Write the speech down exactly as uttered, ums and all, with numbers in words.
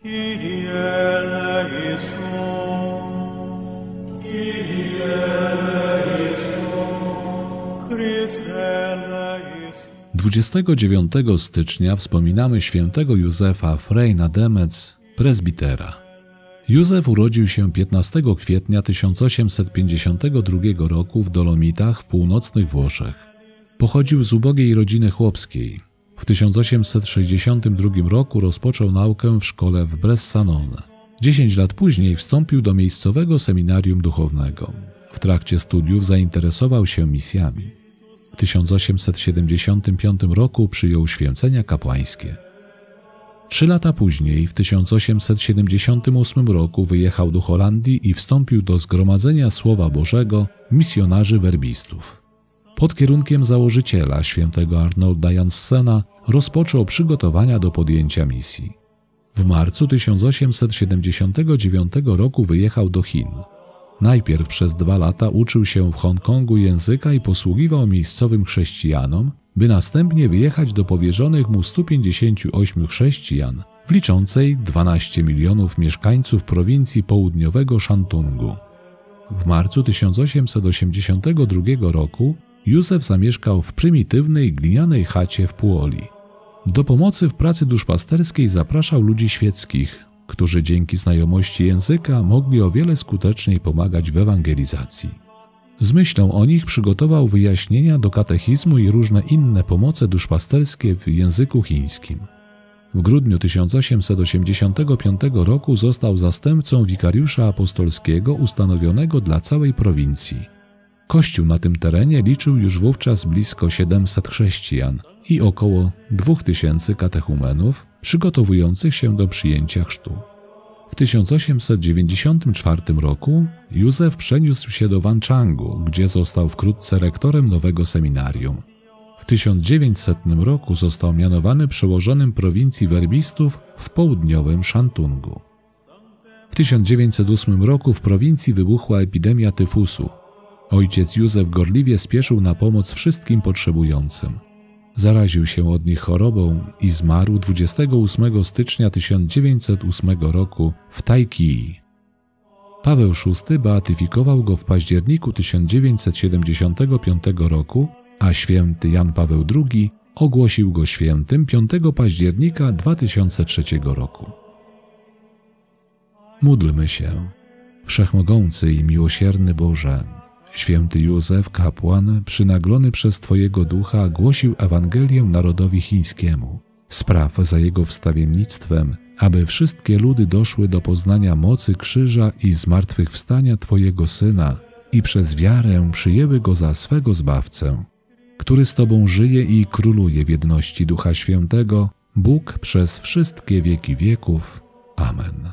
dwudziestego dziewiątego stycznia wspominamy świętego Józefa Frejna-Demec, prezbitera. Józef urodził się piętnastego kwietnia tysiąc osiemset pięćdziesiątego drugiego roku w Dolomitach w północnych Włoszech. Pochodził z ubogiej rodziny chłopskiej. W tysiąc osiemset sześćdziesiątym drugim roku rozpoczął naukę w szkole w Bressanone. Dziesięć lat później wstąpił do miejscowego seminarium duchownego. W trakcie studiów zainteresował się misjami. W tysiąc osiemset siedemdziesiątym piątym roku przyjął święcenia kapłańskie. Trzy lata później, w tysiąc osiemset siedemdziesiątym ósmym roku, wyjechał do Holandii i wstąpił do Zgromadzenia Słowa Bożego Misjonarzy Werbistów. Pod kierunkiem założyciela, świętego Arnolda Janssena, rozpoczął przygotowania do podjęcia misji. W marcu tysiąc osiemset siedemdziesiątego dziewiątego roku wyjechał do Chin. Najpierw przez dwa lata uczył się w Hongkongu języka i posługiwał miejscowym chrześcijanom, by następnie wyjechać do powierzonych mu stu pięćdziesięciu ośmiu chrześcijan w liczącej dwanaście milionów mieszkańców prowincji południowego Shantungu. W marcu tysiąc osiemset osiemdziesiątego drugiego roku Józef zamieszkał w prymitywnej glinianej chacie w Puoli. Do pomocy w pracy duszpasterskiej zapraszał ludzi świeckich, którzy dzięki znajomości języka mogli o wiele skuteczniej pomagać w ewangelizacji. Z myślą o nich przygotował wyjaśnienia do katechizmu i różne inne pomoce duszpasterskie w języku chińskim. W grudniu tysiąc osiemset osiemdziesiątego piątego roku został zastępcą wikariusza apostolskiego ustanowionego dla całej prowincji. Kościół na tym terenie liczył już wówczas blisko siedemset chrześcijan i około dwóch tysięcy katechumenów przygotowujących się do przyjęcia chrztu. W tysiąc osiemset dziewięćdziesiątym czwartym roku Józef przeniósł się do Wanchangu, gdzie został wkrótce rektorem nowego seminarium. W tysiąc dziewięćsetnym roku został mianowany przełożonym prowincji werbistów w południowym Shantungu. W tysiąc dziewięćset ósmym roku w prowincji wybuchła epidemia tyfusu. Ojciec Józef gorliwie spieszył na pomoc wszystkim potrzebującym. Zaraził się od nich chorobą i zmarł dwudziestego ósmego stycznia tysiąc dziewięćset ósmego roku w Tajkii. Paweł szósty beatyfikował go w październiku tysiąc dziewięćset siedemdziesiątego piątego roku, a święty Jan Paweł drugi ogłosił go świętym piątego października dwa tysiące trzeciego roku. Módlmy się. Wszechmogący i miłosierny Boże, święty Józef, kapłan, przynaglony przez Twojego Ducha, głosił Ewangelię narodowi chińskiemu. Spraw za jego wstawiennictwem, aby wszystkie ludy doszły do poznania mocy krzyża i zmartwychwstania Twojego Syna i przez wiarę przyjęły Go za swego Zbawcę, który z Tobą żyje i króluje w jedności Ducha Świętego, Bóg przez wszystkie wieki wieków. Amen.